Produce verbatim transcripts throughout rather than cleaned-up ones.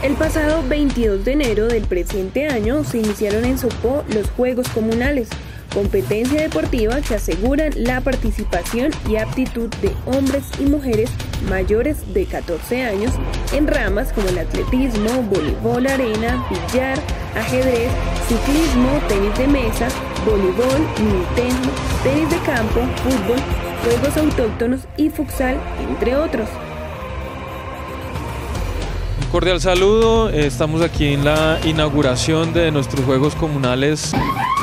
El pasado veintidós de enero del presente año se iniciaron en Sopó los Juegos Comunales, competencia deportiva que aseguran la participación y aptitud de hombres y mujeres mayores de catorce años en ramas como el atletismo, voleibol arena, billar, ajedrez, ciclismo, tenis de mesa, voleibol, minitejo, tenis de campo, fútbol, juegos autóctonos y futsal, entre otros. Un cordial saludo, estamos aquí en la inauguración de nuestros Juegos Comunales.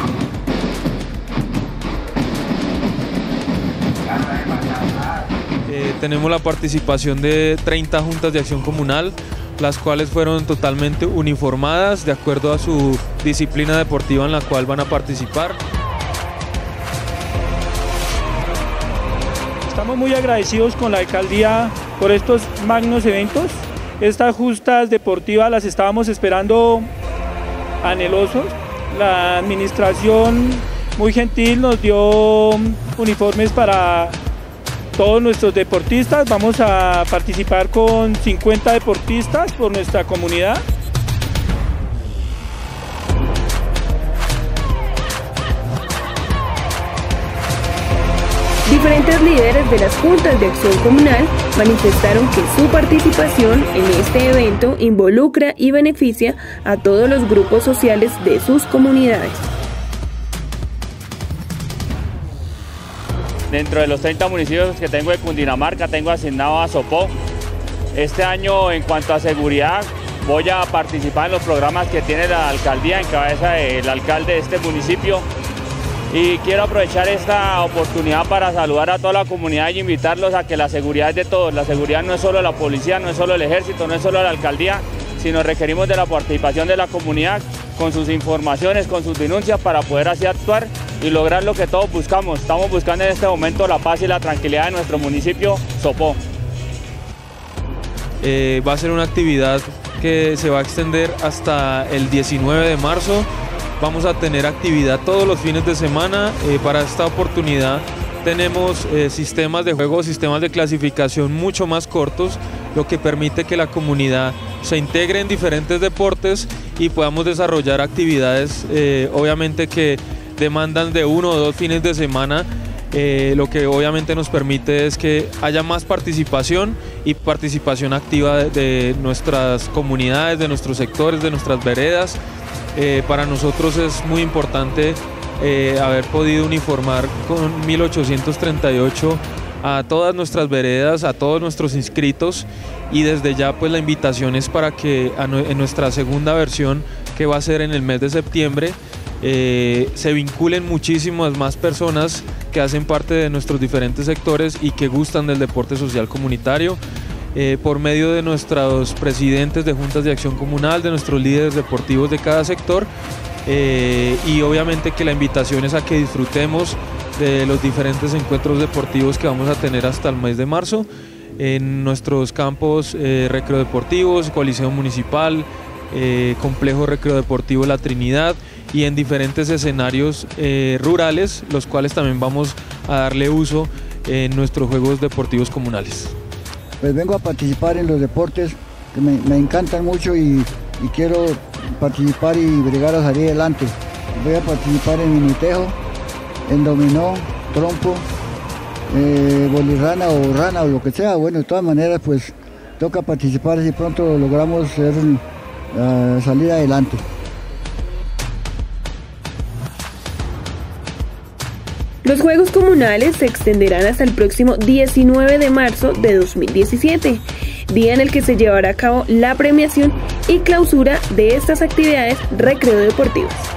Eh, tenemos la participación de treinta juntas de acción comunal, las cuales fueron totalmente uniformadas de acuerdo a su disciplina deportiva en la cual van a participar. Estamos muy agradecidos con la alcaldía por estos magnos eventos. Estas justas deportivas las estábamos esperando anhelosos. La administración muy gentil nos dio uniformes para todos nuestros deportistas. Vamos a participar con cincuenta deportistas por nuestra comunidad. Diferentes líderes de las juntas de acción comunal manifestaron que su participación en este evento involucra y beneficia a todos los grupos sociales de sus comunidades. Dentro de los treinta municipios que tengo de Cundinamarca, tengo asignado a Sopó. Este año, en cuanto a seguridad, voy a participar en los programas que tiene la alcaldía en cabeza del alcalde de este municipio. Y quiero aprovechar esta oportunidad para saludar a toda la comunidad y invitarlos a que la seguridad es de todos. La seguridad no es solo la policía, no es solo el ejército, no es solo la alcaldía, sino requerimos de la participación de la comunidad con sus informaciones, con sus denuncias para poder así actuar y lograr lo que todos buscamos. Estamos buscando en este momento la paz y la tranquilidad de nuestro municipio Sopó. Eh, va a ser una actividad que se va a extender hasta el diecinueve de marzo. Vamos a tener actividad todos los fines de semana. Eh, para esta oportunidad tenemos eh, sistemas de juego, sistemas de clasificación mucho más cortos, lo que permite que la comunidad se integre en diferentes deportes y podamos desarrollar actividades eh, obviamente que demandan de uno o dos fines de semana, eh, lo que obviamente nos permite es que haya más participación y participación activa de, de nuestras comunidades, de nuestros sectores, de nuestras veredas. Eh, para nosotros es muy importante eh, haber podido uniformar con mil ochocientos treinta y ocho a todas nuestras veredas, a todos nuestros inscritos, y desde ya pues la invitación es para que a no, en nuestra segunda versión, que va a ser en el mes de septiembre, eh, se vinculen muchísimas más personas que hacen parte de nuestros diferentes sectores y que gustan del deporte social comunitario. Eh, por medio de nuestros presidentes de juntas de acción comunal, de nuestros líderes deportivos de cada sector, eh, y obviamente que la invitación es a que disfrutemos de los diferentes encuentros deportivos que vamos a tener hasta el mes de marzo en nuestros campos eh, recreodeportivos, Coliseo Municipal, eh, Complejo Recreodeportivo La Trinidad y en diferentes escenarios eh, rurales, los cuales también vamos a darle uso en nuestros Juegos Deportivos Comunales. Pues vengo a participar en los deportes que me, me encantan mucho y, y quiero participar y bregar a salir adelante. Voy a participar en minitejo, en dominó, trompo, eh, bolirrana o rana o lo que sea. Bueno, de todas maneras pues toca participar si pronto logramos ser, uh, salir adelante. Los Juegos Comunales se extenderán hasta el próximo diecinueve de marzo de dos mil diecisiete, día en el que se llevará a cabo la premiación y clausura de estas actividades recreodeportivas.